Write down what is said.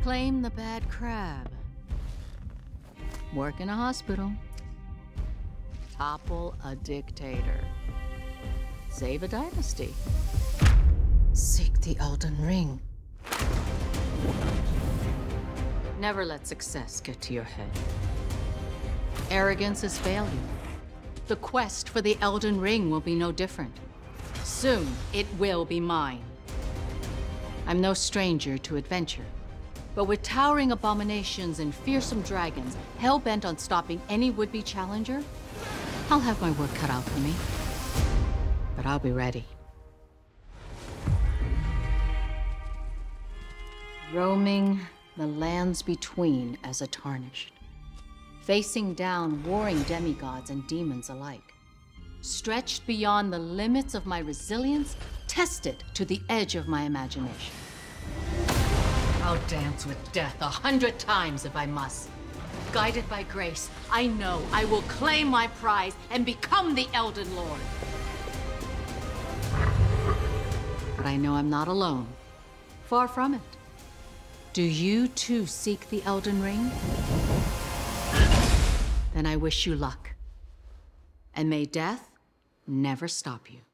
Claim the bad crab. Work in a hospital. Topple a dictator. Save a dynasty. Seek the Elden Ring. Never let success get to your head. Arrogance is failure. The quest for the Elden Ring will be no different. Soon, it will be mine. I'm no stranger to adventure, but with towering abominations and fearsome dragons hell-bent on stopping any would-be challenger, I'll have my work cut out for me. But I'll be ready. Roaming the lands between as a tarnished. Facing down warring demigods and demons alike. Stretched beyond the limits of my resilience, tested to the edge of my imagination. I'll dance with death 100 times if I must. Guided by grace, I know I will claim my prize and become the Elden Lord. But I know I'm not alone. Far from it. Do you too seek the Elden Ring? Then I wish you luck. And may death never stop you.